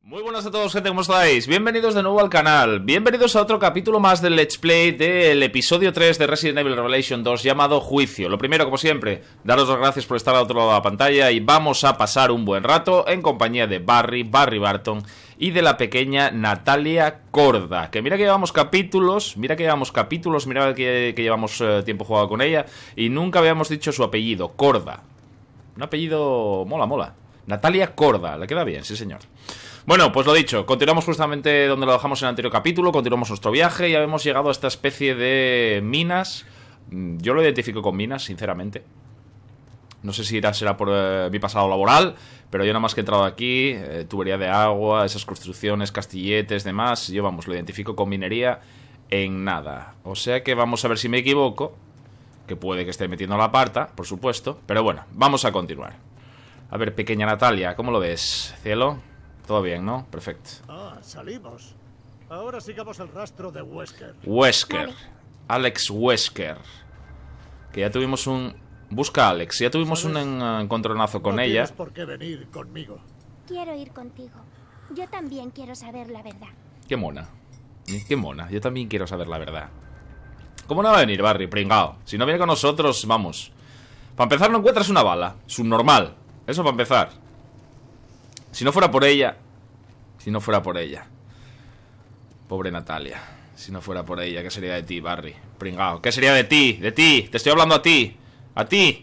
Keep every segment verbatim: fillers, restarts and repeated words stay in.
Muy buenas a todos, gente, ¿cómo estáis? Bienvenidos de nuevo al canal, bienvenidos a otro capítulo más del Let's Play del episodio tres de Resident Evil Revelation dos llamado Juicio. Lo primero, como siempre, daros las gracias por estar al otro lado de la pantalla y vamos a pasar un buen rato en compañía de Barry, Barry Barton y de la pequeña Natalia Corda. Que mira que llevamos capítulos, mira que llevamos capítulos, mira que, que llevamos eh, tiempo jugado con ella y nunca habíamos dicho su apellido, Corda. Un apellido mola, mola. Natalia Corda, le queda bien, sí señor. Bueno, pues lo dicho, continuamos justamente donde lo dejamos en el anterior capítulo, continuamos nuestro viaje y ya hemos llegado a esta especie de minas. Yo lo identifico con minas, sinceramente. No sé si irá, será por eh, mi pasado laboral, pero yo nada más que he entrado aquí, eh, tubería de agua, esas construcciones, castilletes, demás, yo vamos, lo identifico con minería en nada. O sea que vamos a ver si me equivoco, que puede que esté metiendo la parta, por supuesto, pero bueno, vamos a continuar. A ver, pequeña Natalia, ¿cómo lo ves, cielo? Todo bien, ¿no? Perfecto. Ah, salimos. Ahora sigamos el rastro de Wesker. Wesker. Vale. Alex Wesker. Que ya tuvimos un... Busca a Alex. Ya tuvimos un en- encontronazo con no ella. tienes por qué venir conmigo. Quiero ir contigo. Yo también quiero saber la verdad. Qué mona. Qué mona. Yo también quiero saber la verdad. ¿Cómo no va a venir, Barry? Pringao. Si no viene con nosotros, vamos. Para empezar, no encuentras una bala. Es un normal. Eso para empezar. Si no fuera por ella. Si no fuera por ella. Pobre Natalia. Si no fuera por ella, ¿qué sería de ti, Barry? Pringao. ¿Qué sería de ti? De ti. Te estoy hablando a ti. A ti.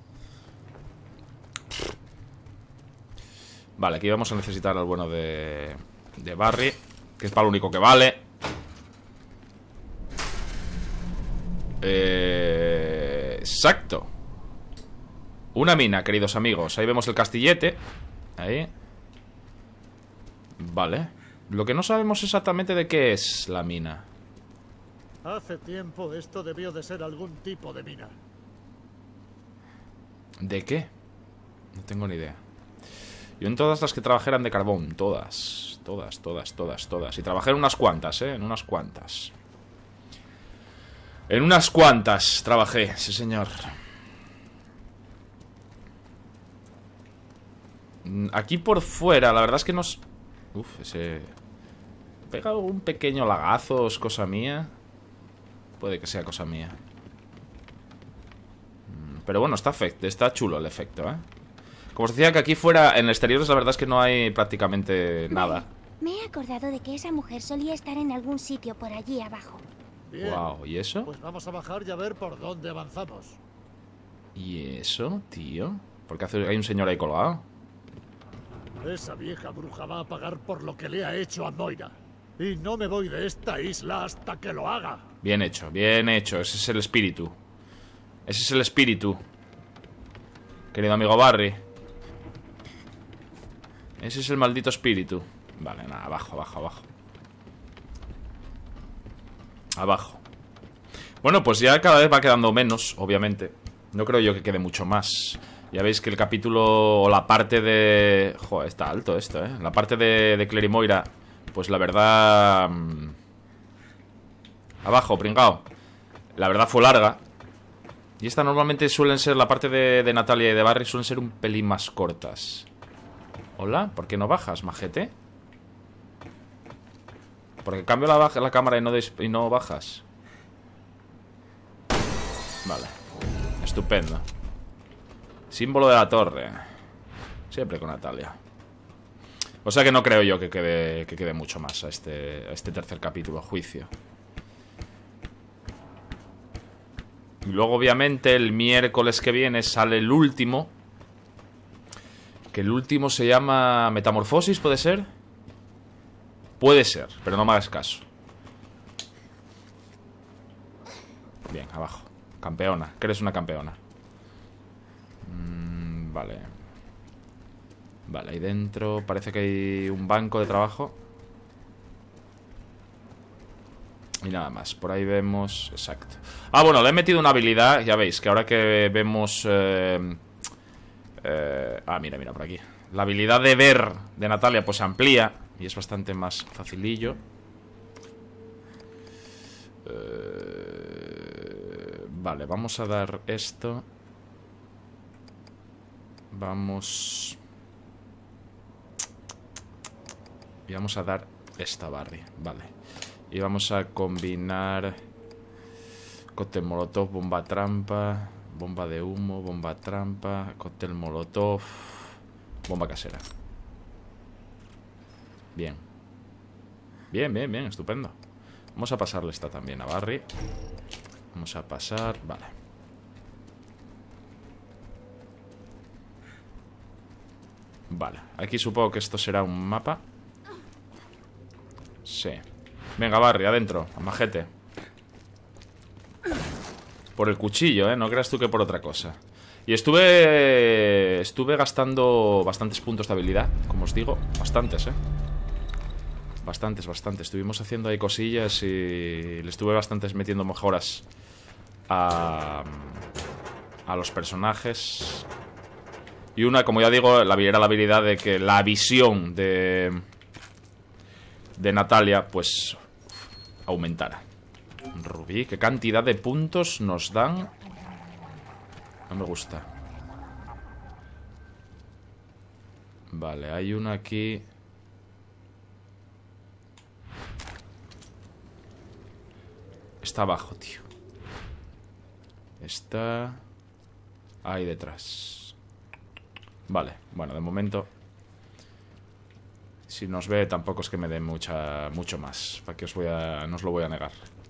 Vale, aquí vamos a necesitar al bueno de... De Barry. Que es para lo único que vale. Eh... Exacto. Una mina, queridos amigos. Ahí vemos el castillete. Ahí. Vale. Lo que no sabemos exactamente de qué es la mina. Hace tiempo esto debió de ser algún tipo de mina. ¿De qué? No tengo ni idea. Yo en todas las que trabajé eran de carbón. Todas. Todas, todas, todas, todas. Y trabajé en unas cuantas, ¿eh? En unas cuantas. En unas cuantas trabajé, sí señor. Aquí por fuera, la verdad es que nos... Uf, ese... Pega un pequeño lagazo, es cosa mía. Puede que sea cosa mía. Pero bueno, está, efecto, está chulo el efecto, ¿eh? Como os decía, que aquí fuera, en exteriores, la verdad es que no hay prácticamente nada. Vale. Me he acordado de que esa mujer solía estar en algún sitio por allí abajo. Bien. Wow, ¿y eso? Pues vamos a bajar y a ver por dónde avanzamos. ¿Y eso, tío? ¿Por qué hace- hay un señor ahí colgado? Esa vieja bruja va a pagar por lo que le ha hecho a Moira. Y no me voy de esta isla hasta que lo haga. Bien hecho, bien hecho. Ese es el espíritu. Ese es el espíritu. Querido amigo Barry. Ese es el maldito espíritu. Vale, nada, abajo, abajo, abajo. Abajo. Bueno, pues ya cada vez va quedando menos, obviamente. No creo yo que quede mucho más. Ya veis que el capítulo o la parte de... Joder, está alto esto, ¿eh? La parte de, de Claire y Moira, pues la verdad... mmm, Abajo, pringao. La verdad fue larga. Y esta normalmente suelen ser, la parte de, de Natalia y de Barry suelen ser un pelín más cortas. Hola, ¿por qué no bajas, majete? Porque cambio la, baja, la cámara y no, des, y no bajas. Vale. Estupendo. Símbolo de la torre. Siempre con Natalia. O sea que no creo yo que quede, que quede mucho más a este, a este tercer capítulo, Juicio. Y luego obviamente el miércoles que viene sale el último. Que el último se llama Metamorfosis, ¿puede ser? Puede ser, pero no me hagas caso. Bien, abajo. Campeona, que eres una campeona. Mm, vale. Vale, ahí dentro parece que hay un banco de trabajo. Y nada más, por ahí vemos... Exacto. Ah, bueno, le he metido una habilidad. Ya veis, que ahora que vemos... Eh, eh, ah, mira, mira, por aquí. La habilidad de ver de Natalia pues se amplía. Y es bastante más facilillo. Eh, vale, vamos a dar esto. Vamos... Y vamos a dar esta Barry. Vale. Y vamos a combinar cóctel molotov, bomba trampa, bomba de humo, bomba trampa, cóctel molotov, bomba casera. Bien. Bien, bien, bien, estupendo. Vamos a pasarle esta también a Barry. Vamos a pasar, vale. Vale, aquí supongo que esto será un mapa. Sí. Venga, Barry, adentro, a majete. Por el cuchillo, ¿eh? No creas tú que por otra cosa. Y estuve... Estuve gastando bastantes puntos de habilidad, como os digo. Bastantes, ¿eh? Bastantes, bastantes. Estuvimos haciendo ahí cosillas y le estuve bastantes metiendo mejoras a, a los personajes. Y una, como ya digo, la, era la habilidad de que la visión de, de Natalia, pues, aumentara. Rubí, ¿qué cantidad de puntos nos dan? No me gusta. Vale, hay uno aquí. Está abajo, tío. Está ahí detrás. Vale, bueno, de momento, si nos ve tampoco es que me dé mucha, mucho más. ¿Para qué os voy a, no os lo voy a negar?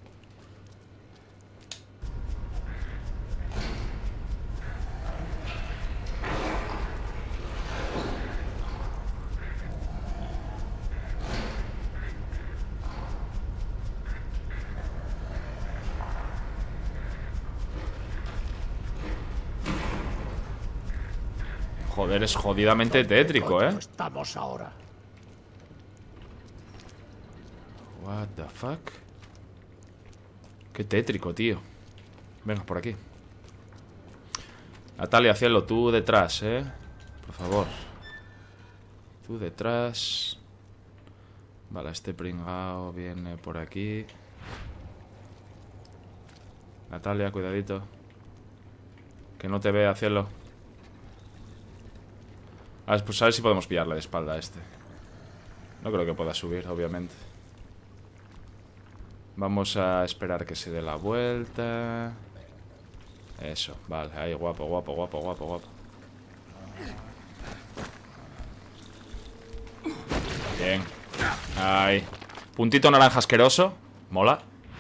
Joder, es jodidamente tétrico, ¿eh? Estamos ahora. What the fuck? Qué tétrico, tío. Venga, por aquí. Natalia, cielo, tú detrás, ¿eh? Por favor. Tú detrás. Vale, este pringao viene por aquí. Natalia, cuidadito. Que no te vea, cielo. A ver, pues a ver si podemos pillarle de espalda a este. No creo que pueda subir, obviamente. Vamos a esperar que se dé la vuelta. Eso, vale, ahí, guapo, guapo, guapo, guapo, guapo. Bien. Ahí. Puntito naranja asqueroso. Mola.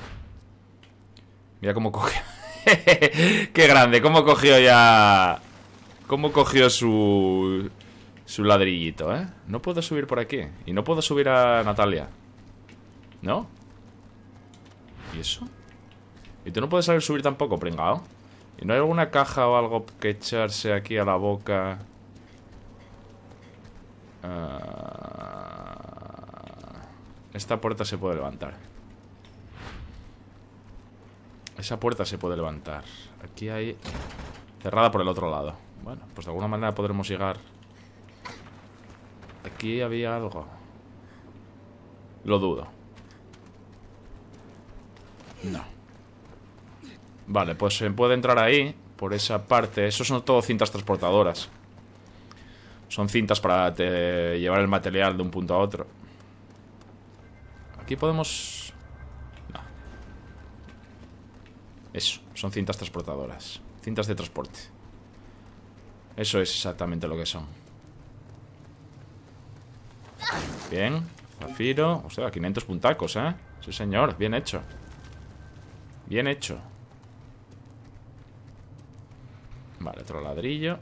Mira cómo cogió. Qué grande, cómo cogió ya. Cómo cogió su... Su ladrillito, ¿eh? No puedo subir por aquí. Y no puedo subir a Natalia. ¿No? ¿Y eso? Y tú no puedes saber subir tampoco, pringao. ¿Y no hay alguna caja o algo que echarse aquí a la boca? Uh... Esta puerta se puede levantar. Esa puerta se puede levantar. Aquí hay... Cerrada por el otro lado. Bueno, pues de alguna manera podremos llegar... Aquí había algo. Lo dudo. No. Vale, pues se puede entrar ahí. Por esa parte. Eso son todo cintas transportadoras. Son cintas para te llevar el material de un punto a otro. Aquí podemos... No. Eso, son cintas transportadoras. Cintas de transporte. Eso es exactamente lo que son. Bien, zafiro. O sea, quinientos puntacos, ¿eh? Sí, señor, bien hecho. Bien hecho. Vale, otro ladrillo.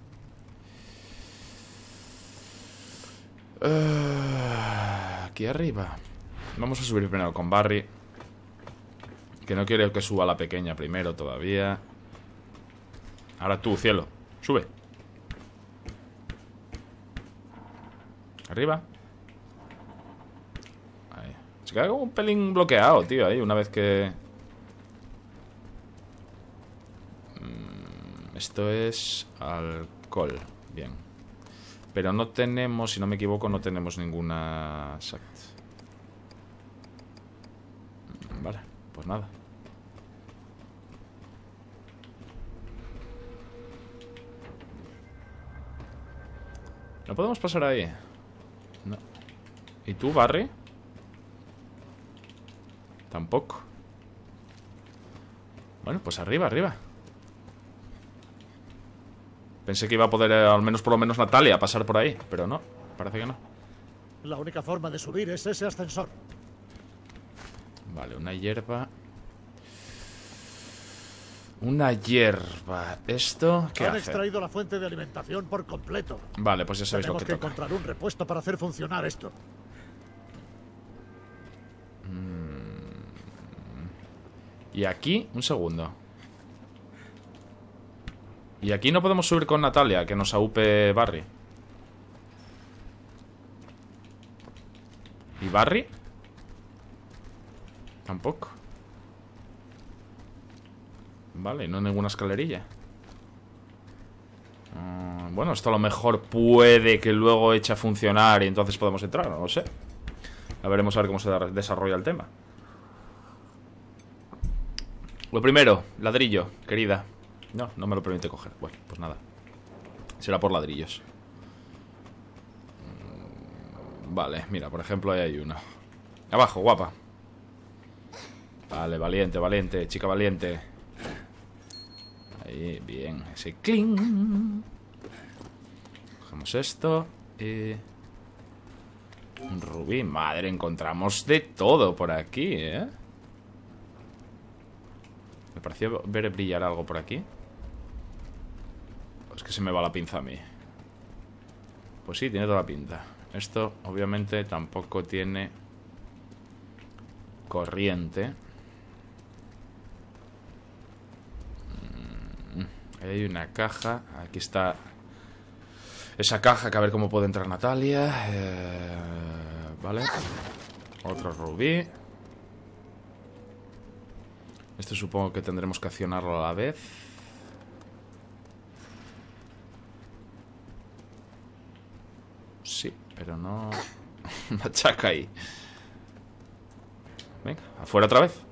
uh, Aquí arriba. Vamos a subir primero con Barry, que no quiero que suba la pequeña primero todavía. Ahora tú, cielo, sube. Arriba. Ahí. Se queda como un pelín bloqueado, tío, ahí, una vez que... Mm, esto es alcohol. Bien. Pero no tenemos, si no me equivoco, no tenemos ninguna... Exacto. Vale, pues nada. ¿No podemos pasar ahí? No. ¿Y tú, Barry? Tampoco. Bueno, pues arriba, arriba. Pensé que iba a poder, eh, al menos por lo menos Natalia, pasar por ahí. Pero no, parece que no. La única forma de subir es ese ascensor. Vale, una hierba. Una hierba. ¿Esto qué Han hace? extraído la fuente de alimentación por completo. Vale, pues ya sabéis lo Tenemos que que toca. encontrar un repuesto para hacer funcionar esto. Y aquí, un segundo. Y aquí no podemos subir con Natalia, que nos aupe Barry. ¿Y Barry? Tampoco. Vale, no hay ninguna escalerilla. Mm, bueno, esto a lo mejor puede que luego eche a funcionar y entonces podemos entrar, no lo sé. Ya veremos a ver cómo se desarrolla el tema. Lo primero, ladrillo, querida. No, no me lo permite coger. Bueno, pues nada. Será por ladrillos. Vale, mira, por ejemplo, ahí hay uno. Abajo, guapa. Vale, valiente, valiente, chica valiente. Ahí, bien. Ese cling. Cogemos esto. Y... un rubí. Madre, encontramos de todo por aquí, ¿eh? Me pareció ver brillar algo por aquí. Es que se me va la pinza a mí. Pues sí, tiene toda la pinta. Esto, obviamente, tampoco tiene corriente. Ahí hay una caja. Aquí está esa caja, que a ver cómo puede entrar Natalia. eh, Vale. Otro rubí. Esto supongo que tendremos que accionarlo a la vez. Sí, pero no... machaca ahí. Venga, afuera otra vez.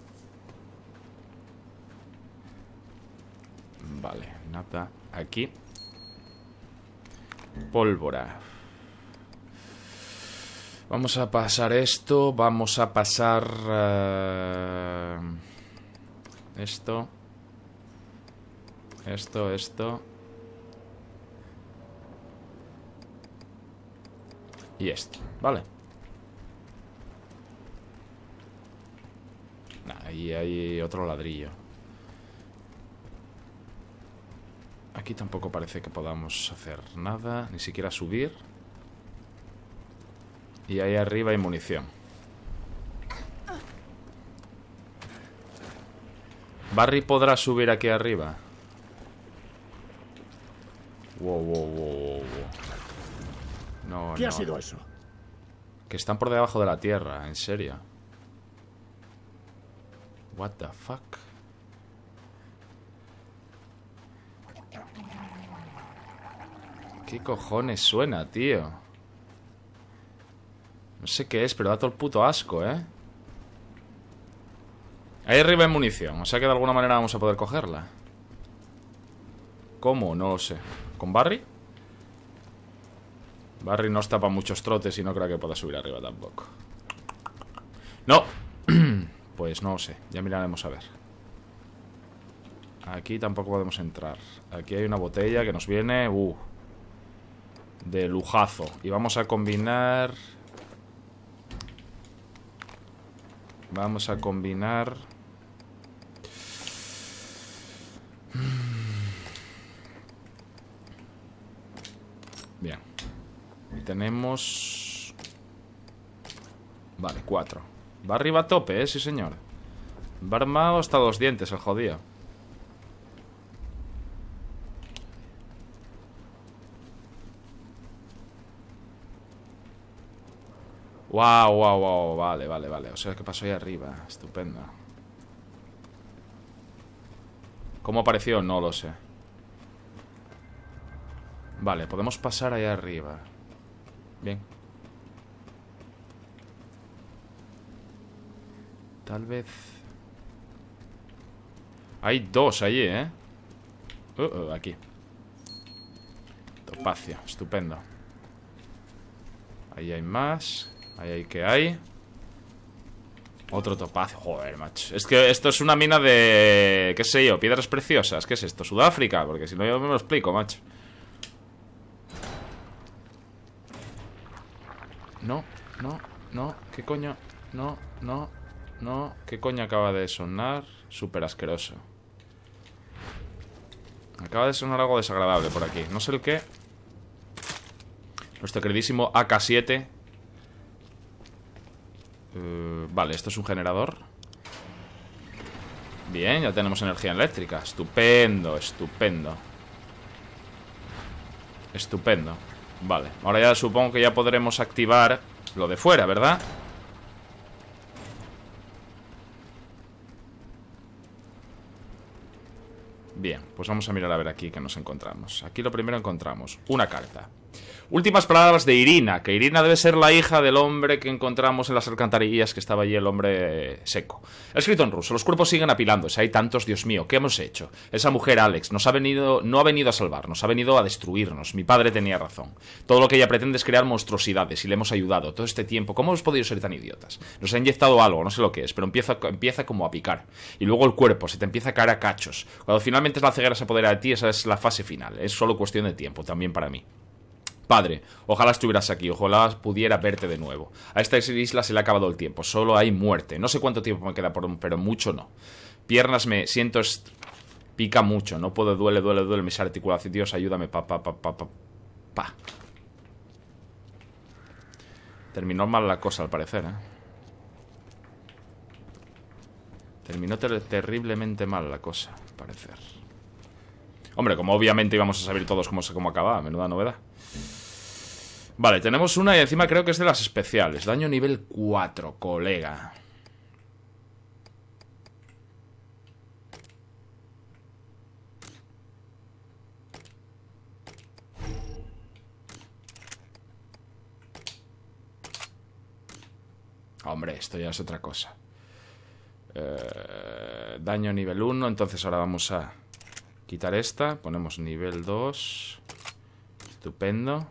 Vale, nada. Aquí. Pólvora. Vamos a pasar esto. Vamos a pasar... Uh... Esto. Esto, esto. Y esto, vale. Nah, ahí hay otro ladrillo. Aquí tampoco parece que podamos hacer nada, ni siquiera subir. Y ahí arriba hay munición. ¿Barry podrá subir aquí arriba? Wow, wow, wow, wow, wow. No, ¿Qué no. ha sido eso? Que están por debajo de la tierra, en serio. What the fuck? ¿Qué cojones suena, tío? No sé qué es, pero da todo el puto asco, ¿eh? Ahí arriba hay munición, o sea que de alguna manera vamos a poder cogerla. ¿Cómo? No lo sé. ¿Con Barry? Barry no está para muchos trotes y no creo que pueda subir arriba tampoco. ¡No! Pues no lo sé, ya miraremos a ver. Aquí tampoco podemos entrar. Aquí hay una botella que nos viene... Uh, de lujazo. Y vamos a combinar... Vamos a combinar... Bien. Y tenemos... Vale, cuatro. Va arriba a tope, ¿eh? Sí, señor. Va armado hasta los dientes, el jodido. Wow, wow, wow. Vale, vale, vale. O sea, ¿qué pasó ahí arriba? Estupendo. ¿Cómo apareció? No lo sé. Vale, podemos pasar ahí arriba. Bien. Tal vez... Hay dos allí, ¿eh? Uh, uh, aquí. Topacio, estupendo. Ahí hay más. Ahí, ahí, ¿qué hay? Otro topacio. Joder, macho. Es que esto es una mina de... ¿Qué sé yo? Piedras preciosas. ¿Qué es esto? ¿Sudáfrica? Porque si no yo no me lo explico, macho. No, no, no. ¿Qué coño? No, no, no. ¿Qué coño acaba de sonar? Súper asqueroso. Acaba de sonar algo desagradable por aquí. No sé el qué. Nuestro queridísimo A K siete. Uh, vale, esto es un generador. Bien, ya tenemos energía eléctrica. Estupendo, estupendo. Estupendo. Vale, ahora ya supongo que ya podremos activar lo de fuera, ¿verdad? Bien, pues vamos a mirar a ver aquí qué nos encontramos. Aquí lo primero encontramos una carta. Últimas palabras de Irina, que Irina debe ser la hija del hombre que encontramos en las alcantarillas, que estaba allí el hombre seco. Ha escrito en ruso: los cuerpos siguen apilándose, hay tantos, Dios mío, ¿qué hemos hecho? Esa mujer, Alex, nos ha venido, no ha venido a salvarnos, ha venido a destruirnos. Mi padre tenía razón. Todo lo que ella pretende es crear monstruosidades y le hemos ayudado todo este tiempo. ¿Cómo hemos podido ser tan idiotas? Nos ha inyectado algo, no sé lo que es, pero empieza, empieza como a picar. Y luego el cuerpo se te empieza a caer a cachos. Cuando finalmente la ceguera se apodera de ti, esa es la fase final. Es solo cuestión de tiempo, también para mí. Padre, ojalá estuvieras aquí, ojalá pudiera verte de nuevo. A esta isla se le ha acabado el tiempo, solo hay muerte. No sé cuánto tiempo me queda, por, pero mucho no. Piernas me siento... Pica mucho, no puedo, duele, duele, duele mis articulaciones. Dios, ayúdame, pa, pa, pa, pa, pa, pa. Terminó mal la cosa, al parecer, ¿eh? Terminó ter terriblemente mal la cosa, al parecer. Hombre, como obviamente íbamos a saber todos cómo, cómo acababa, menuda novedad. Vale, tenemos una y encima creo que es de las especiales. Daño nivel cuatro, colega. Hombre, esto ya es otra cosa. eh, Daño nivel uno. Entonces ahora vamos a quitar esta. Ponemos nivel dos. Estupendo.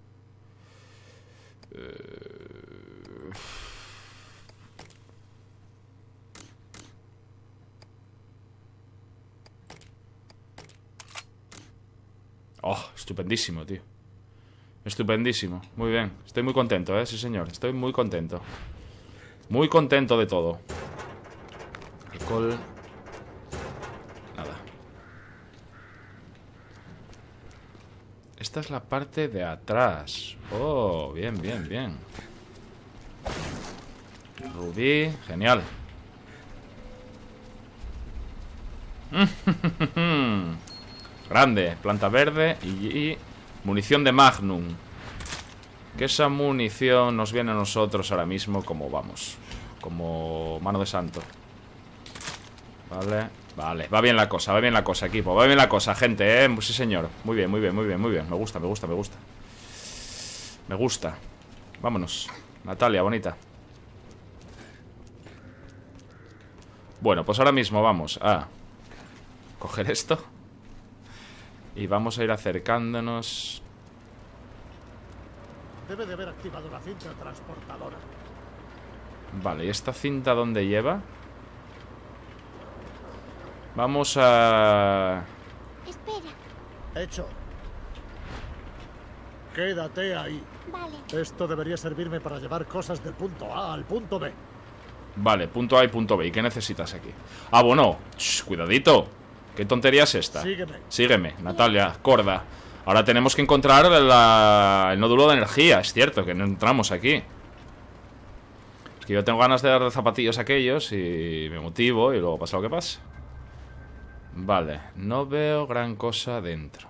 Oh, estupendísimo, tío. Estupendísimo, muy bien. Estoy muy contento, eh, sí señor. Estoy muy contento. Muy contento de todo. Alcohol. Nada. Esta es la parte de atrás. Oh, bien, bien, bien. Rubí, genial. Grande, planta verde y, y munición de Magnum. Que esa munición nos viene a nosotros ahora mismo como vamos. Como mano de santo. Vale, vale, va bien la cosa, va bien la cosa, equipo. Va bien la cosa, gente, eh, sí señor. Muy bien, muy bien, muy bien, muy bien. Me gusta, me gusta, me gusta. Me gusta. Vámonos, Natalia, bonita. Bueno, pues ahora mismo vamos a coger esto y vamos a ir acercándonos. Debe de haber activado la cinta transportadora. Vale, ¿y esta cinta dónde lleva? Vamos a... Espera. Hecho. Quédate ahí. Vale. Esto debería servirme para llevar cosas del punto A al punto B. Vale, punto A y punto B. ¿Y qué necesitas aquí? Ah, bueno. Shh, cuidadito. ¿Qué tontería es esta? Sígueme. Sígueme, Natalia, Corda. Ahora tenemos que encontrar la... el nódulo de energía. Es cierto que no entramos aquí. Es que yo tengo ganas de dar zapatillos a aquellos y me motivo y luego pasa lo que pasa. Vale, no veo gran cosa dentro.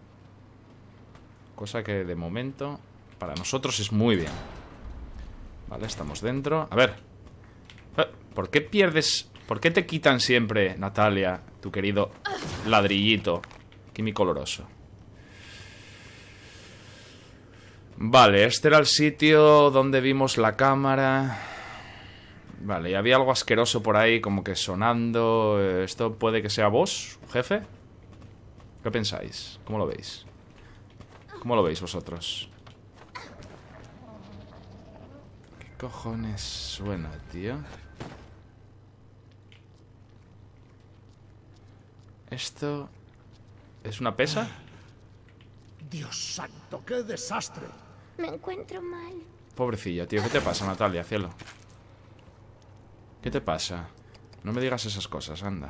Cosa que de momento para nosotros es muy bien. Vale, estamos dentro. A ver, ¿por qué pierdes? ¿Por qué te quitan siempre, Natalia, tu querido ladrillito químico oloroso? Vale, este era el sitio donde vimos la cámara. Vale, y había algo asqueroso por ahí, como que sonando. ¿Esto puede que sea vos, jefe? ¿Qué pensáis? ¿Cómo lo veis? ¿Cómo lo veis vosotros? cojones suena, tío? ¿Esto es una pesa? Dios santo, qué desastre. Me encuentro mal. Pobrecilla, tío. ¿Qué te pasa, Natalia, cielo? ¿Qué te pasa? No me digas esas cosas, anda.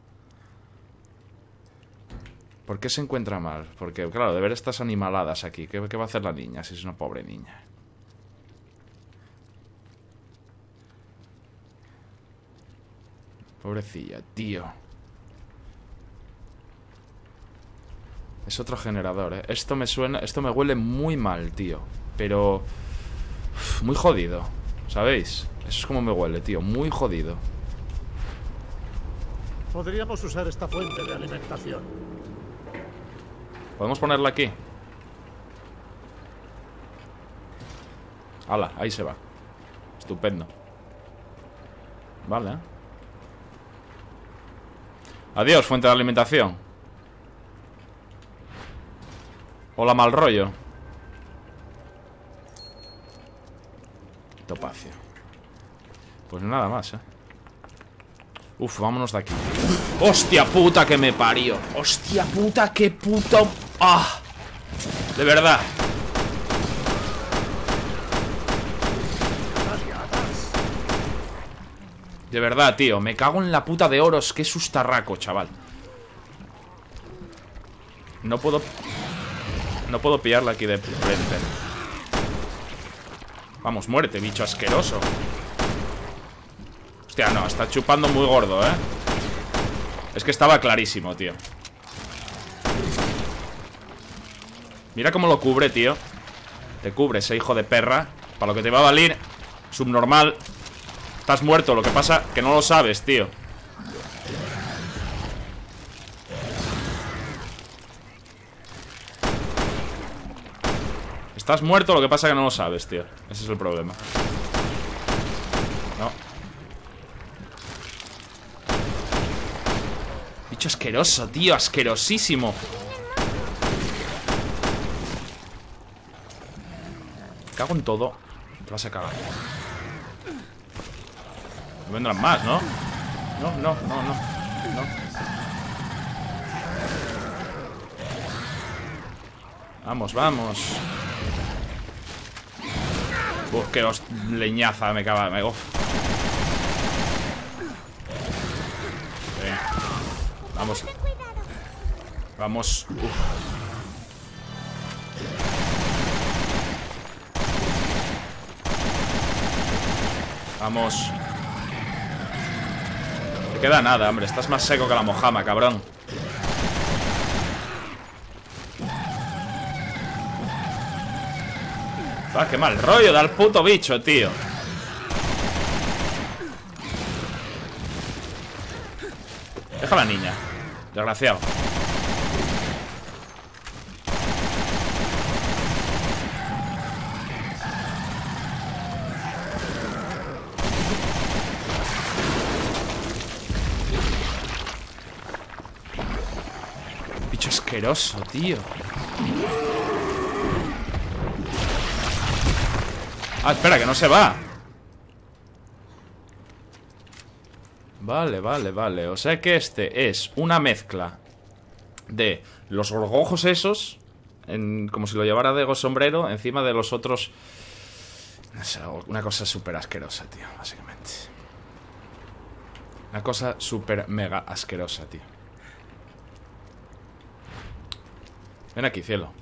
¿Por qué se encuentra mal? Porque, claro, de ver estas animaladas aquí, ¿qué, qué va a hacer la niña si es una pobre niña? Pobrecilla, tío. Es otro generador, ¿eh? Esto me suena... Esto me huele muy mal, tío. Pero... uf, muy jodido, ¿sabéis? Eso es como me huele, tío. Muy jodido. Podríamos usar esta fuente de alimentación. ¿Podemos ponerla aquí? ¡Hala! Ahí se va. Estupendo. Vale. Adiós, fuente de alimentación. Hola, mal rollo. Topacio. Pues nada más, eh. Uf, vámonos de aquí. ¡Hostia puta que me parió! ¡Hostia puta que puto! ¡Ah! De verdad. De verdad, tío. Me cago en la puta de oros. Qué sustarraco, chaval. No puedo... No puedo pillarla aquí de frente. Vamos, muérete, bicho asqueroso. Hostia, no, está chupando muy gordo, ¿eh? Es que estaba clarísimo, tío. Mira cómo lo cubre, tío. Te cubre ese hijo de perra. Para lo que te va a valer. Subnormal. Estás muerto, lo que pasa que no lo sabes, tío. Estás muerto, lo que pasa que no lo sabes, tío. Ese es el problema. No. Bicho asqueroso, tío. Asquerosísimo. Cago en todo. Te vas a cagar. No vendrán más, ¿no? No, no, no, no. No. Vamos, vamos. Uf, qué os... leñaza me caga. Me... Uf. Venga. Vamos. Vamos. Uf. Vamos. No te queda nada, hombre. Estás más seco que la mojama, cabrón. Ah, qué mal rollo da el puto bicho, tío. Deja a la niña, desgraciado. Bicho asqueroso, tío. Ah, espera, que no se va. Vale, vale, vale. O sea que este es una mezcla de los gorgojos esos, en, como si lo llevara de sombrero, encima de los otros. No sé, una cosa súper asquerosa, tío, básicamente. Una cosa súper mega asquerosa, tío. Ven aquí, cielo.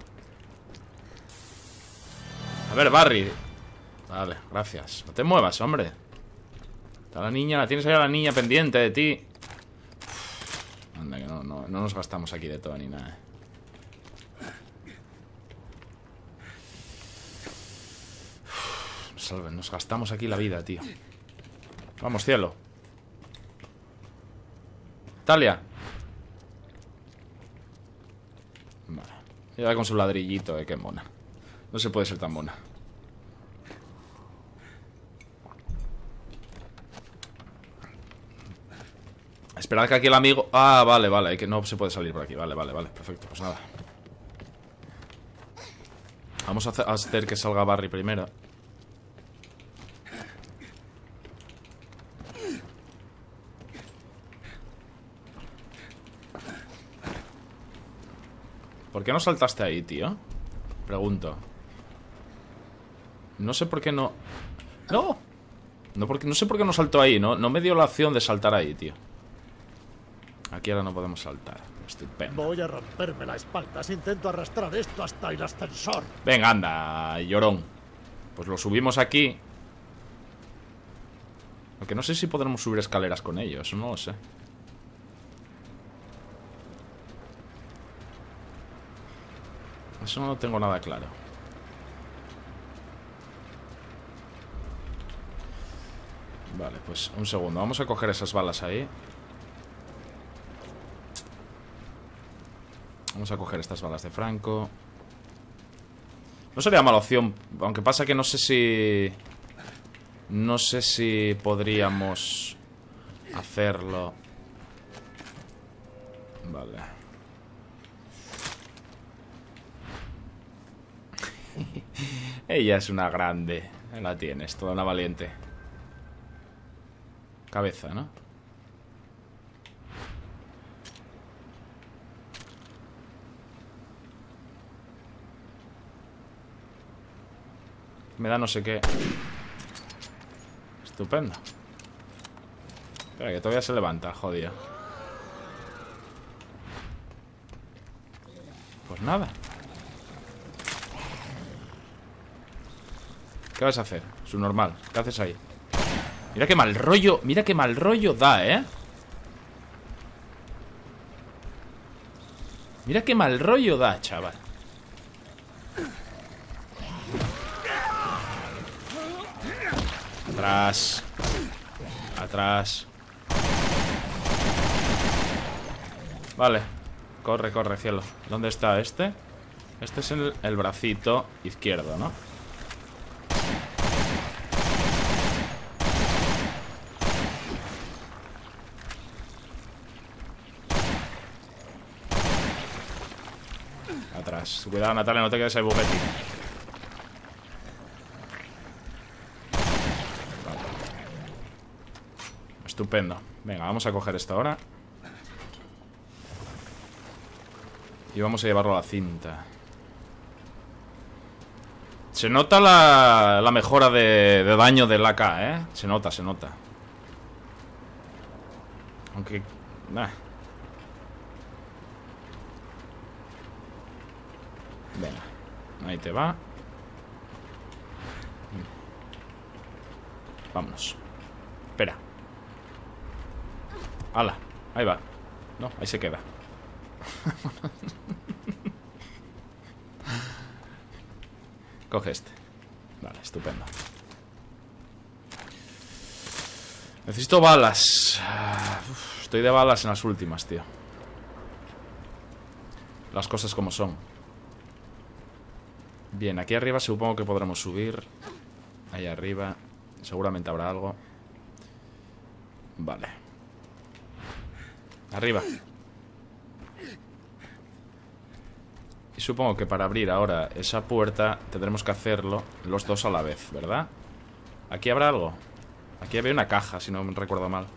A ver, Barry. Vale, gracias. No te muevas, hombre. Está la niña, la tienes ahí a la niña pendiente de ti. Uf, anda, que no, no, no nos gastamos aquí de todo ni nada, eh. Uf, salve, nos gastamos aquí la vida, tío. Vamos, cielo. Talia. Vale. Mira con su ladrillito, eh, qué mona. No se puede ser tan mona. Esperad que aquí el amigo... Ah, vale, vale, que no se puede salir por aquí. Vale, vale, vale, perfecto, pues nada. Vamos a hacer que salga Barry primero. ¿Por qué no saltaste ahí, tío? Pregunto. No sé por qué no... ¡No! No, porque, no sé por qué no saltó ahí. No, no me dio la opción de saltar ahí, tío. Aquí ahora no podemos saltar. Estupendo. Voy a romperme la espalda si intento arrastrar esto hasta el ascensor. Venga, anda, llorón. Pues lo subimos aquí. Aunque no sé si podremos subir escaleras con ellos. Eso no lo sé. Eso no lo tengo nada claro. Vale, pues un segundo. Vamos a coger esas balas ahí. Vamos a coger estas balas de Franco. No sería mala opción. Aunque pasa que no sé si... No sé si podríamos hacerlo. Vale. Ella es una grande. La tienes, toda una valiente. Cabeza, ¿no? Me da no sé qué. Estupendo. Espera, que todavía se levanta, jodido. Pues nada. ¿Qué vas a hacer? Subnormal. ¿Qué haces ahí? Mira qué mal rollo. Mira qué mal rollo da, ¿eh? Mira qué mal rollo da, chaval. Atrás. Atrás. Vale. Corre, corre, cielo. ¿Dónde está este? Este es el, el bracito izquierdo, ¿no? Atrás. Cuidado, Natalia, no te quedes ahí, bugueti. Vale. Estupendo. Venga, vamos a coger esto ahora. Y vamos a llevarlo a la cinta. Se nota la, la mejora de, de daño del A K, ¿eh? Se nota, se nota. Aunque... Nah. Venga, ahí te va. Vámonos. Espera. ¡Hala! Ahí va. No, ahí se queda. Coge este. Vale, estupendo. Necesito balas. Uf, estoy de balas en las últimas, tío. Las cosas como son. Bien, aquí arriba supongo que podremos subir. Ahí arriba. Seguramente habrá algo. Vale. Arriba. Y supongo que para abrir ahora esa puerta tendremos que hacerlo los dos a la vez, ¿verdad? ¿Aquí habrá algo? Aquí había una caja, si no me recuerdo mal.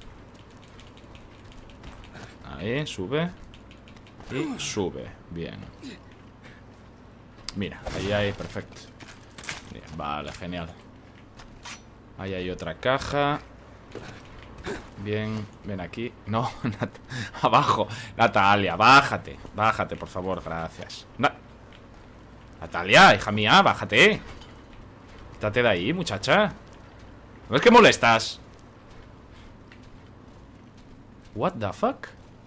Ahí, sube. Y sube, bien. Mira, ahí hay, perfecto. Bien, vale, genial. Ahí hay otra caja. Bien, ven aquí. No, Nat abajo. Natalia, bájate. Bájate, por favor, gracias. Na Natalia, hija mía, bájate. Quítate de ahí, muchacha. ¿No es que molestas? What the fuck?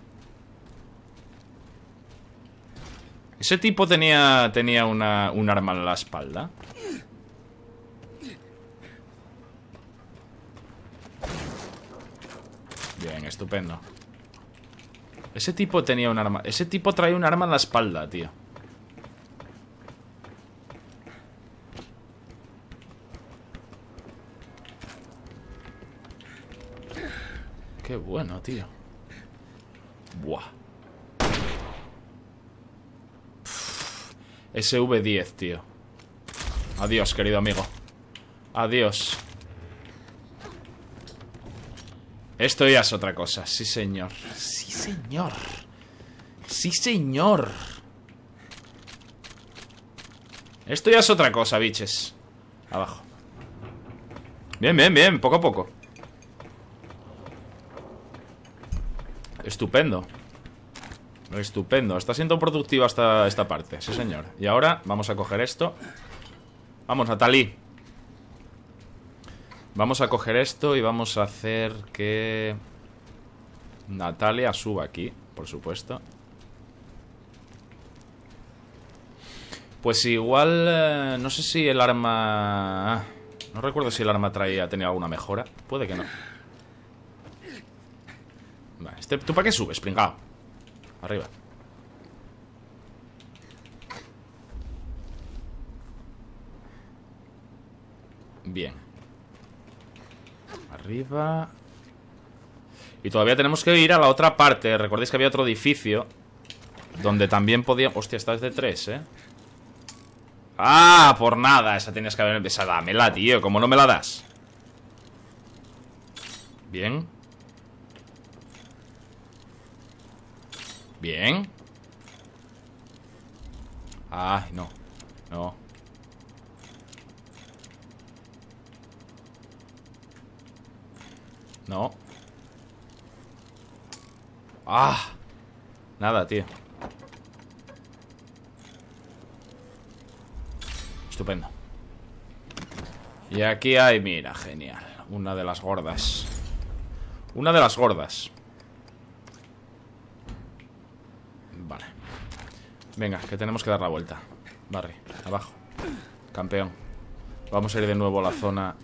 Ese tipo tenía, tenía una, un arma en la espalda. Bien, estupendo. Ese tipo tenía un arma. Ese tipo trae un arma en la espalda, tío. Qué bueno, tío. Buah. S V diez, tío. Adiós, querido amigo. Adiós. Esto ya es otra cosa. Sí, señor. Sí, señor. Sí, señor. Esto ya es otra cosa, biches. Abajo. Bien, bien, bien, poco a poco. Estupendo. Estupendo, está siendo productiva esta, esta parte. Sí, señor. Y ahora vamos a coger esto. Vamos, Natalie. Vamos a coger esto y vamos a hacer que Natalia suba aquí, por supuesto. Pues igual, eh, no sé si el arma... No recuerdo si el arma traía, tenía alguna mejora. Puede que no. Vale, este, ¿tú para qué subes, pringao? Arriba. Bien. Arriba. Y todavía tenemos que ir a la otra parte. Recordéis que había otro edificio donde también podía... Hostia, esta es de tres, ¿eh? ¡Ah! Por nada. Esa tenías que haber empezado. Dámela, tío. ¿Cómo no me la das? Bien. Bien. Ay, no. No. No. Ah. Nada, tío. Estupendo. Y aquí hay, mira, genial. Una de las gordas. Una de las gordas. Vale. Venga, que tenemos que dar la vuelta. Barry, abajo. Campeón. Vamos a ir de nuevo a la zona.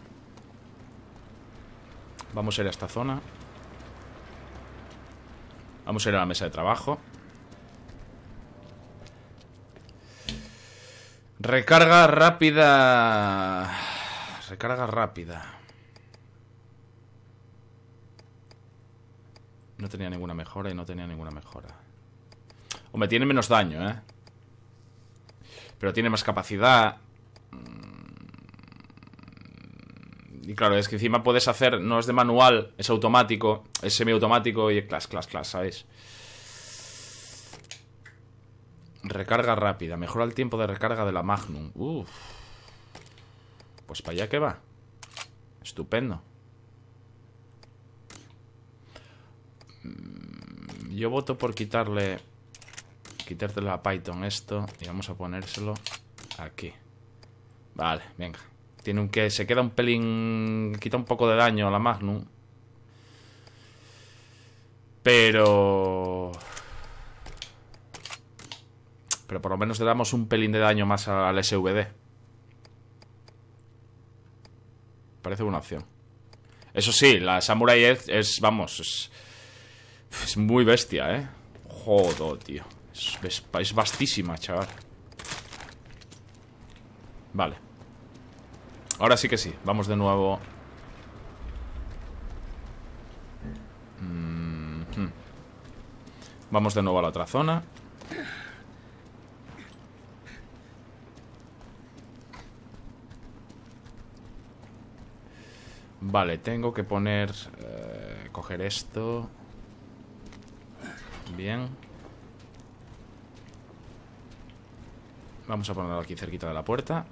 Vamos a ir a esta zona. Vamos a ir a la mesa de trabajo. Recarga rápida. Recarga rápida. No tenía ninguna mejora y no tenía ninguna mejora. Hombre, tiene menos daño, ¿eh? Pero tiene más capacidad. Y claro, es que encima puedes hacer... No es de manual, es automático. Es semiautomático y clas, clas, clas, ¿sabes? Recarga rápida. Mejora el tiempo de recarga de la Magnum. Uf. Pues para allá que va. Estupendo. Yo voto por quitarle... Quitarle a Python esto. Y vamos a ponérselo aquí. Vale, venga. Tiene un que... Se queda un pelín... Quita un poco de daño a la Magnum. Pero... Pero por lo menos le damos un pelín de daño más al S V D. Parece buena opción. Eso sí, la Samurai es, es vamos, es, es muy bestia, ¿eh? Joder, tío. Es, es, es vastísima, chaval. Vale. Ahora sí que sí. Vamos de nuevo. Mm-hmm. Vamos de nuevo a la otra zona. Vale, tengo que poner... Eh, coger esto. Bien. Vamos a ponerlo aquí cerquita de la puerta.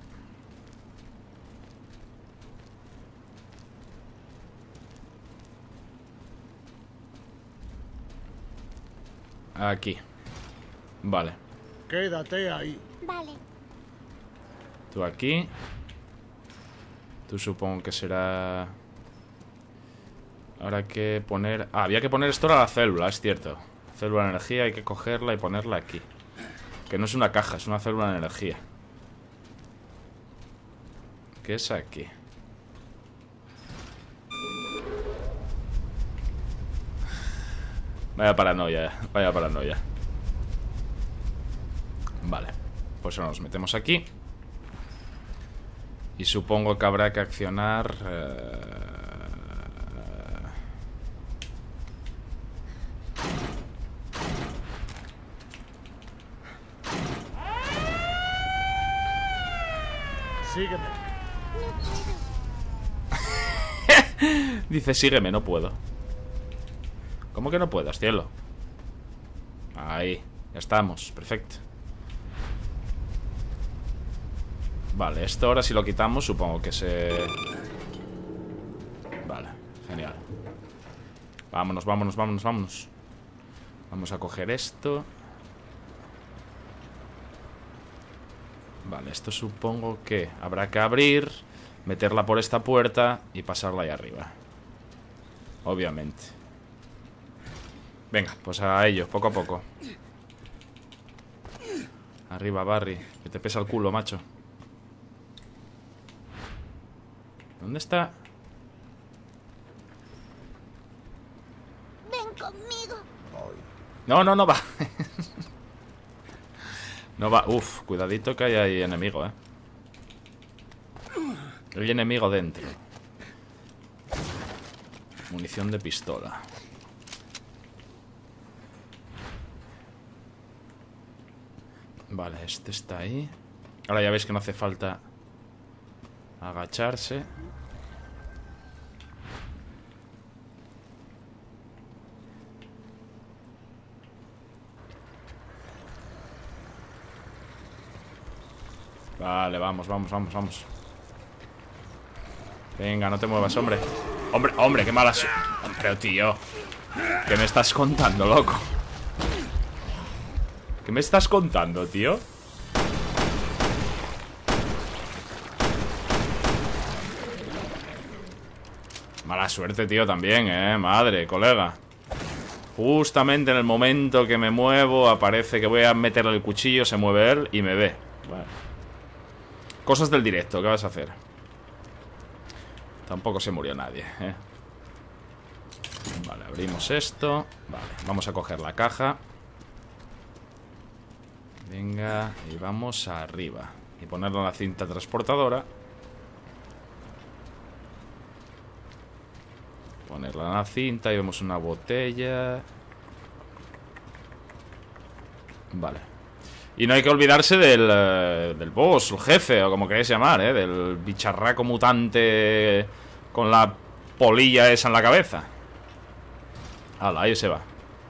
Aquí. Vale. Quédate ahí. Vale. Tú aquí. Tú supongo que será... Ahora hay que poner... Ah, había que poner esto a la célula, es cierto. Célula de energía, hay que cogerla y ponerla aquí. Que no es una caja, es una célula de energía. ¿Qué es aquí? Vaya paranoia, vaya paranoia. Vale. Pues ahora nos metemos aquí. Y supongo que habrá que accionar... Eh... Sígueme. Dice, sígueme, no puedo. ¿Cómo que no puedas, cielo? Ahí, ya estamos, perfecto. Vale, esto ahora si lo quitamos supongo que se... Vale, genial. Vámonos, vámonos, vámonos, vámonos. Vamos a coger esto. Vale, esto supongo que habrá que abrir, meterla por esta puerta y pasarla ahí arriba. Obviamente. Venga, pues a ello, poco a poco. Arriba, Barry, que te pesa el culo, macho. ¿Dónde está? Ven conmigo. No, no, no va. No va. Uf, cuidadito que hay ahí enemigo, eh. Hay enemigo dentro. Munición de pistola. Vale, este está ahí. Ahora ya veis que no hace falta agacharse. Vale, vamos, vamos, vamos, vamos. Venga, no te muevas, hombre. Hombre, hombre, qué mala su... Pero, tío, ¿qué me estás contando, loco? ¿Qué me estás contando, tío? Mala suerte, tío, también, eh. Madre, colega. Justamente en el momento que me muevo, aparece que voy a meterle el cuchillo, se mueve él y me ve. Bueno. Cosas del directo, ¿qué vas a hacer? Tampoco se murió nadie, ¿eh? Vale, abrimos esto. Vale, vamos a coger la caja. Venga, y vamos arriba. Y ponerla en la cinta transportadora. Ponerla en la cinta y vemos una botella. Vale. Y no hay que olvidarse del, uh, del boss, el jefe, o como queréis llamar, ¿eh? Del bicharraco mutante con la polilla esa en la cabeza. Hala, ahí se va.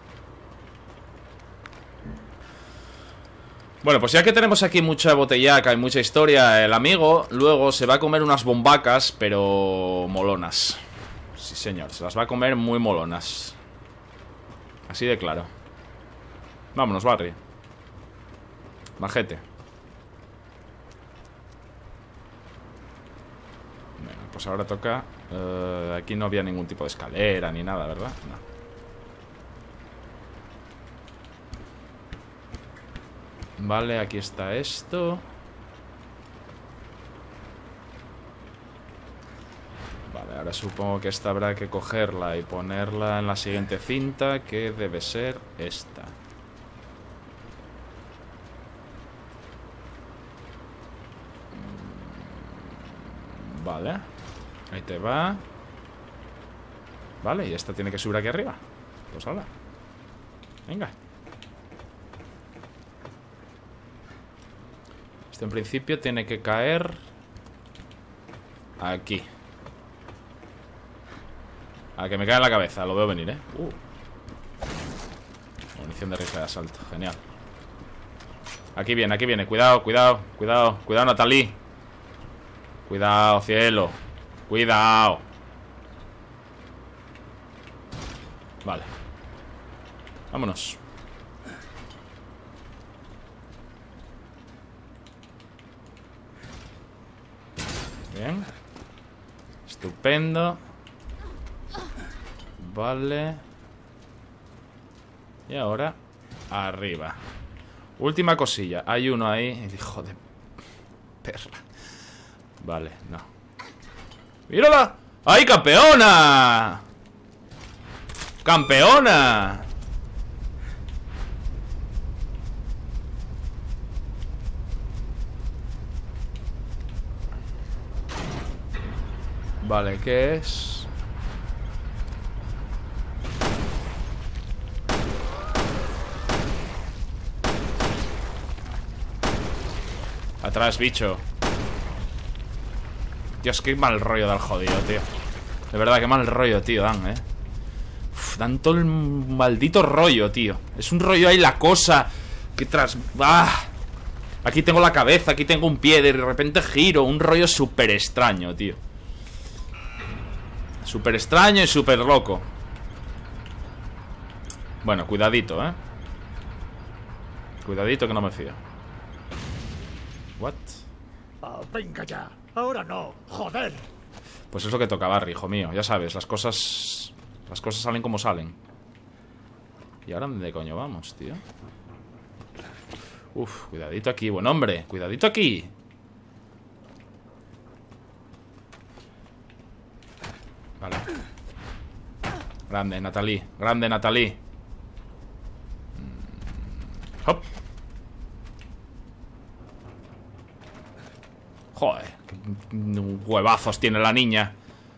Bueno, pues ya que tenemos aquí mucha botellaca y mucha historia, el amigo luego se va a comer unas bombacas, pero molonas. Sí, señor, se las va a comer muy molonas. Así de claro. Vámonos, Barry. Majete. Bueno, pues ahora toca... Uh, aquí no había ningún tipo de escalera ni nada, ¿verdad? No. Vale, aquí está esto. Vale, ahora supongo que esta habrá que cogerla y ponerla en la siguiente cinta, que debe ser esta. Vale, ahí te va. Vale, y esta tiene que subir aquí arriba. Pues hala. Venga. Esto en principio tiene que caer aquí. A que me cae en la cabeza, lo veo venir, eh. uh. Munición de rifle de asalto, genial. Aquí viene, aquí viene, cuidado, cuidado, cuidado. Cuidado, Natalie. Cuidado, cielo. Cuidado. Vale. Vámonos. Bien. Estupendo. Vale. Y ahora arriba. Última cosilla. Hay uno ahí. Hijo de perra. Vale, no. ¡Mírala! ¡Ay, campeona! ¡Campeona! Vale, ¿qué es? Atrás, bicho. Dios, qué mal rollo da el jodido, tío. De verdad, qué mal rollo, tío, dan, eh. Uf, dan todo el maldito rollo, tío. Es un rollo ahí la cosa que tras... ¡Ah! Aquí tengo la cabeza, aquí tengo un pie, de repente giro. Un rollo súper extraño, tío. Súper extraño y súper loco. Bueno, cuidadito, ¿eh? Cuidadito que no me fío. What? Oh, venga ya. Ahora no. Joder. Pues es lo que toca, Barry, hijo mío. Ya sabes, las cosas... Las cosas salen como salen. ¿Y ahora dónde coño vamos, tío? Uf, cuidadito aquí, buen hombre. Cuidadito aquí. Vale. Grande, Natalie. Grande, Natalie. Hop. Joder, qué huevazos tiene la niña.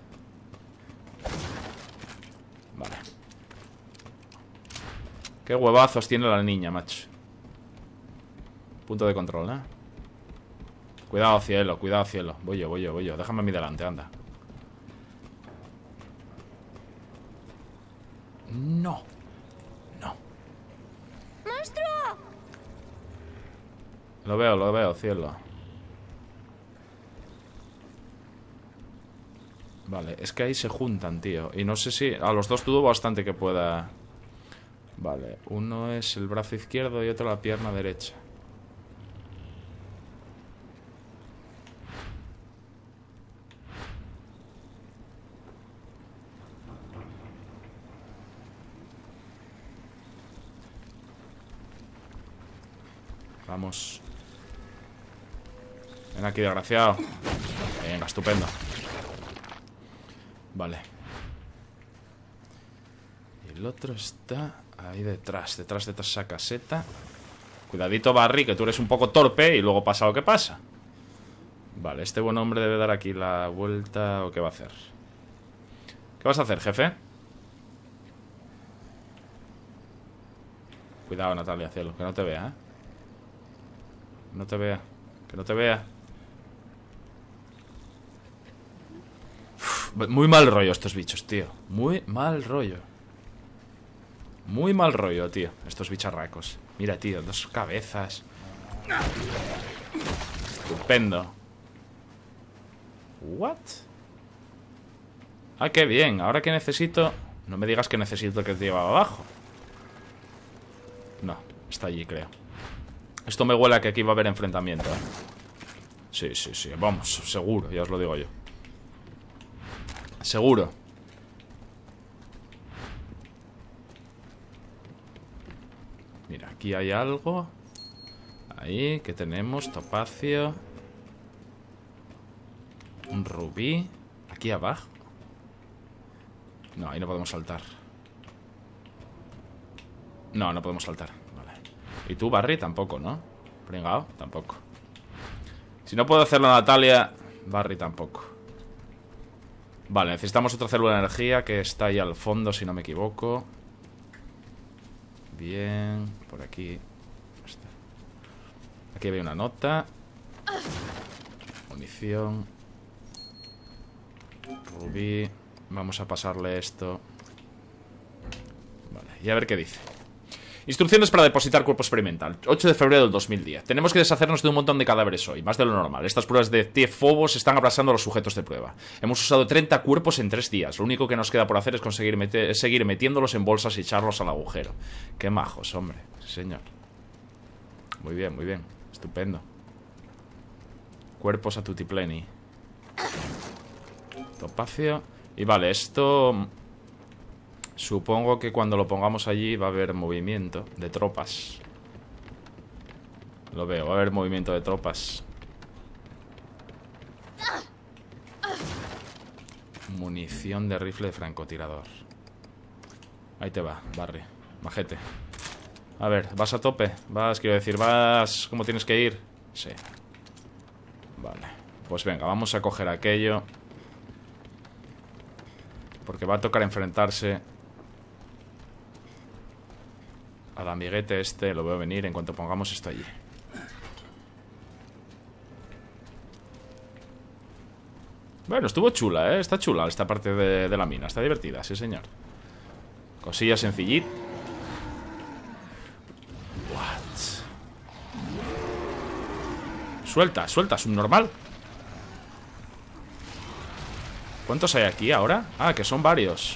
Vale. Qué huevazos tiene la niña, macho. Punto de control, ¿eh? Cuidado, cielo, cuidado, cielo. Voy yo, voy yo, voy yo. Déjame a mí delante, anda. No. No. ¡Monstruo! Lo veo, lo veo, cielo. Vale, es que ahí se juntan, tío. Y no sé si... A los dos dudo bastante que pueda... Vale, uno es el brazo izquierdo y otro la pierna derecha. Vamos. Ven aquí, desgraciado. Venga, estupendo. Vale. Y el otro está ahí detrás. Detrás de esa caseta. Cuidadito, Barry, que tú eres un poco torpe y luego pasa lo que pasa. Vale, este buen hombre debe dar aquí la vuelta. ¿O qué va a hacer? ¿Qué vas a hacer, jefe? Cuidado, Natalia, cielo, que no te vea, ¿eh? No te vea, que no te vea. Uf, muy mal rollo estos bichos, tío. Muy mal rollo. Muy mal rollo, tío. Estos bicharracos. Mira, tío, dos cabezas. Estupendo. What? Ah, qué bien. Ahora que necesito... No me digas que necesito el que te llevaba abajo. No, está allí, creo. Esto me huele a que aquí va a haber enfrentamiento, ¿eh? Sí, sí, sí, vamos, seguro, ya os lo digo yo. Seguro. Mira, aquí hay algo. Ahí, que tenemos, topacio. Un rubí. Aquí abajo. No, ahí no podemos saltar. No, no podemos saltar. Y tú, Barry, tampoco, ¿no? Pringao, tampoco. Si no puedo hacerlo, Natalia, Barry tampoco. Vale, necesitamos otra célula de energía que está ahí al fondo, si no me equivoco. Bien, por aquí. Aquí hay una nota. Munición. Rubí. Vamos a pasarle esto. Vale, y a ver qué dice. Instrucciones para depositar cuerpo experimental. ocho de febrero del dos mil diez. Tenemos que deshacernos de un montón de cadáveres hoy, más de lo normal. Estas pruebas de T-Phobos están abrasando a los sujetos de prueba. Hemos usado treinta cuerpos en tres días. Lo único que nos queda por hacer es conseguir meter, es seguir metiéndolos en bolsas y echarlos al agujero. Qué majos, hombre. Sí, señor. Muy bien, muy bien. Estupendo. Cuerpos a tutipleni. Topacio. Y vale, esto... Supongo que cuando lo pongamos allí va a haber movimiento de tropas. Lo veo, va a haber movimiento de tropas. Munición de rifle de francotirador. Ahí te va, Barry. Majete. A ver, ¿vas a tope? Vas, quiero decir, ¿vas como tienes que ir? Sí. Vale. Pues venga, vamos a coger aquello. Porque va a tocar enfrentarse al amiguete este. Lo veo venir en cuanto pongamos esto allí. Bueno, estuvo chula, ¿eh? Está chula esta parte de, de la mina. Está divertida, sí señor. Cosillas sencillitas. What? Suelta, suelta, subnormal. ¿Cuántos hay aquí ahora? Ah, que son varios.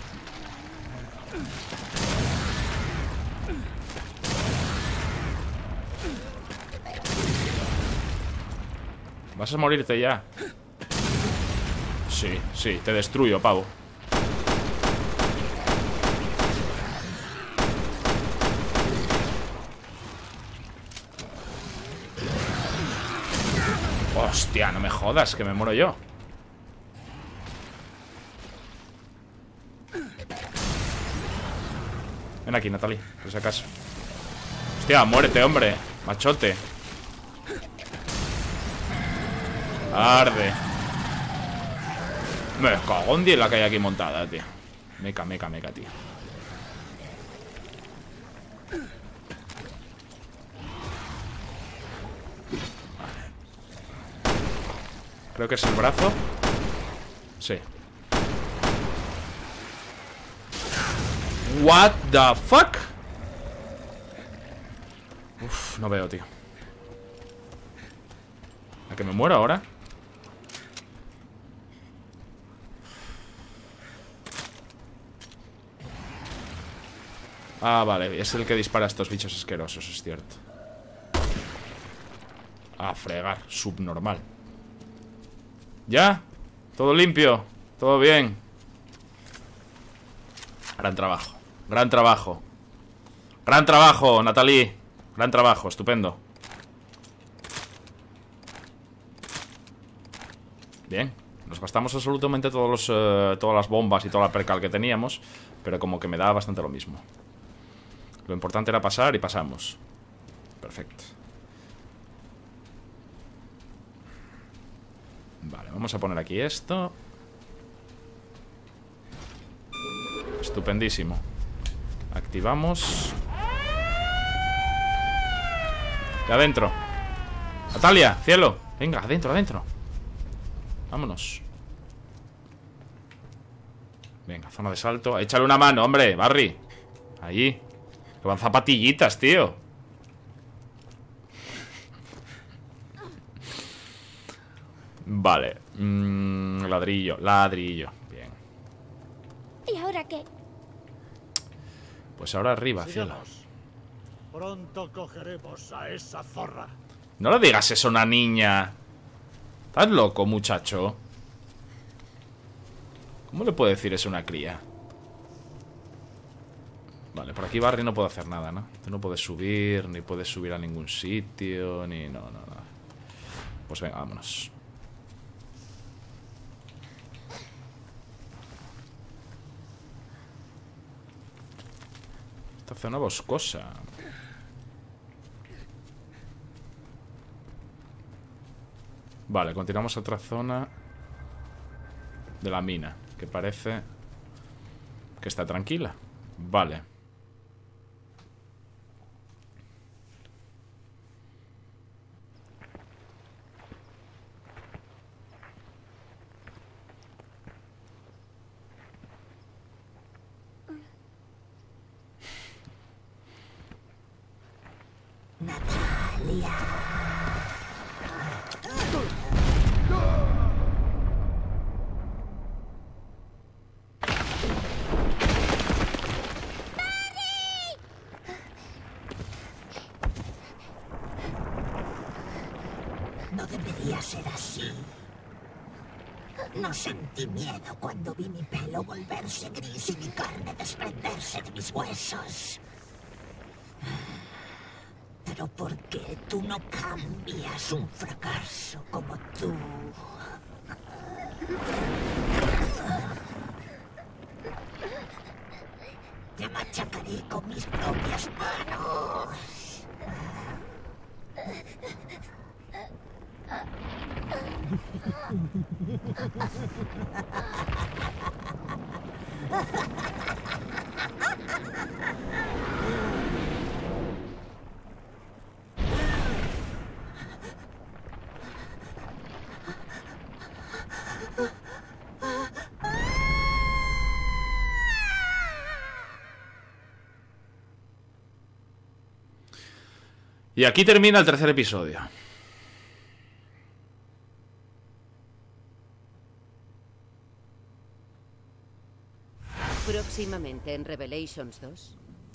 Vas a morirte ya. Sí, sí, te destruyo, pavo. Hostia, no me jodas, que me muero yo. Ven aquí, Natalie, por si acaso. Hostia, muérete, hombre. Machote. Arde. Me cago en diez la que hay aquí montada, tío. Meca, meca, meca, tío. Vale. Creo que es el brazo. Sí. What the fuck? Uf, no veo, tío. ¿A que me muero ahora? Ah, vale, es el que dispara a estos bichos asquerosos, es cierto. A fregar, subnormal. ¿Ya? Todo limpio, todo bien. Gran trabajo, gran trabajo. Gran trabajo, Natalie. Gran trabajo, estupendo. Bien, nos gastamos absolutamente todos los, uh, todas las bombas y toda la percal que teníamos, pero como que me da bastante lo mismo. Lo importante era pasar y pasamos. Perfecto. Vale, vamos a poner aquí esto. Estupendísimo. Activamos. De adentro. Natalia, cielo. Venga, adentro, adentro. Vámonos. Venga, zona de salto. Échale una mano, hombre, Barry. Ahí. Que van zapatillitas, tío. Vale. Mm, ladrillo, ladrillo. Bien. ¿Y ahora qué? Pues ahora arriba, cielo. Sigamos. Pronto cogeremos a esa zorra. No le digas eso a una niña. ¿Estás loco, muchacho? ¿Cómo le puede decir eso a una cría? Vale, por aquí Barry no puedo hacer nada, ¿no? Tú no puedes subir, ni puedes subir a ningún sitio, ni... No, no, no. Pues venga, vámonos. Esta zona boscosa. Vale, continuamos a otra zona de la mina, que parece que está tranquila. Vale. Natalia. No debería ser así. No sentí miedo cuando vi mi pelo volverse gris y mi carne desprenderse de mis huesos. Pero ¿por qué tú no cambias un fracaso como tú? Te machacaré con mis propias manos. Y aquí termina el tercer episodio. Próximamente en Revelations dos.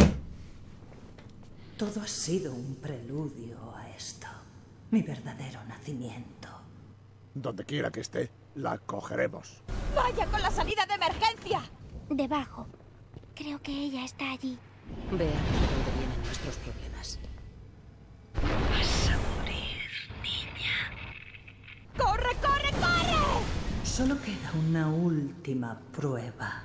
Todo ha sido un preludio a esto. Mi verdadero nacimiento. Donde quiera que esté, la cogeremos. ¡Vaya con la salida de emergencia! Debajo. Creo que ella está allí. Veamos de dónde vienen nuestros problemas. Vas a morir, niña. ¡Corre, corre, corre! Solo queda una última prueba.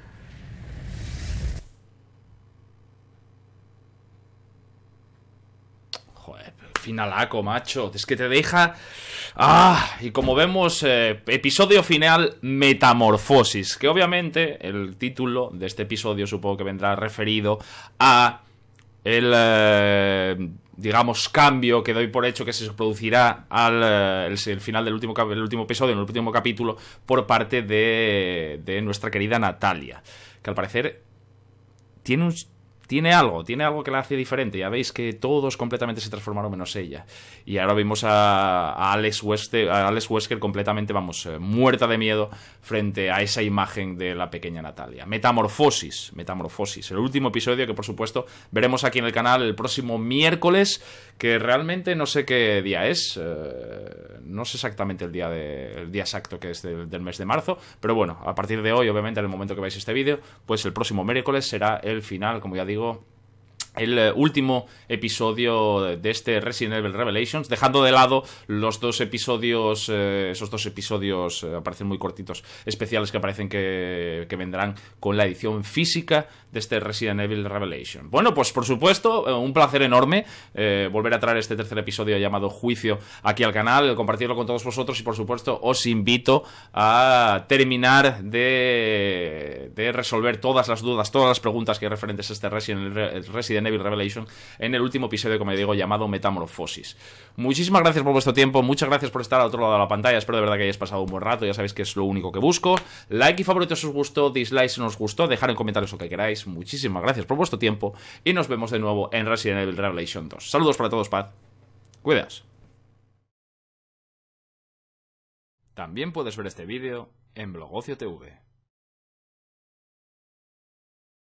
Joder, finalaco, macho. Es que te deja... Ah, y como vemos, eh, episodio final, Metamorfosis. Que obviamente el título de este episodio supongo que vendrá referido a el, eh, digamos, cambio que doy por hecho que se producirá al eh, el, el final del último, el último episodio, en el último capítulo, por parte de, de nuestra querida Natalia. Que al parecer tiene un... Tiene algo, tiene algo que la hace diferente. Ya veis que todos completamente se transformaron menos ella. Y ahora vimos a, a, Alex, Wesker, a Alex Wesker completamente, vamos, eh, muerta de miedo frente a esa imagen de la pequeña Natalia. Metamorfosis, Metamorfosis. El último episodio que, por supuesto, veremos aquí en el canal el próximo miércoles, que realmente no sé qué día es. Eh, no sé exactamente el día, de, el día exacto que es del, del mes de marzo. Pero bueno, a partir de hoy, obviamente, en el momento que veáis este vídeo, pues el próximo miércoles será el final, como ya digo, el uh, último episodio de este Resident Evil Revelations, dejando de lado los dos episodios, eh, esos dos episodios eh, aparecen muy cortitos, especiales que aparecen que, que vendrán con la edición física de este Resident Evil Revelation. Bueno, pues por supuesto, eh, un placer enorme eh, volver a traer este tercer episodio llamado Juicio aquí al canal, compartirlo con todos vosotros y por supuesto os invito a terminar de, de resolver todas las dudas, todas las preguntas que hay referentes a este Resident, Resident Evil Revelation en el último episodio, como digo, llamado Metamorfosis. Muchísimas gracias por vuestro tiempo, muchas gracias por estar al otro lado de la pantalla, espero de verdad que hayáis pasado un buen rato, ya sabéis que es lo único que busco. Like y favorito si os gustó, dislike si no os gustó, dejar en comentarios lo que queráis. Muchísimas gracias por vuestro tiempo y nos vemos de nuevo en Resident Evil Revelation dos. Saludos para todos, paz. Cuidaos. También puedes ver este vídeo en Blogocio T V.